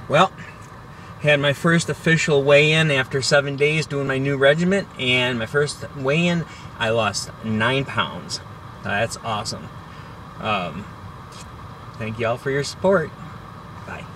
Well, had my first official weigh-in after 7 days doing my new regiment, and my first weigh-in, I lost 9 pounds. That's awesome. Thank you all for your support. Bye.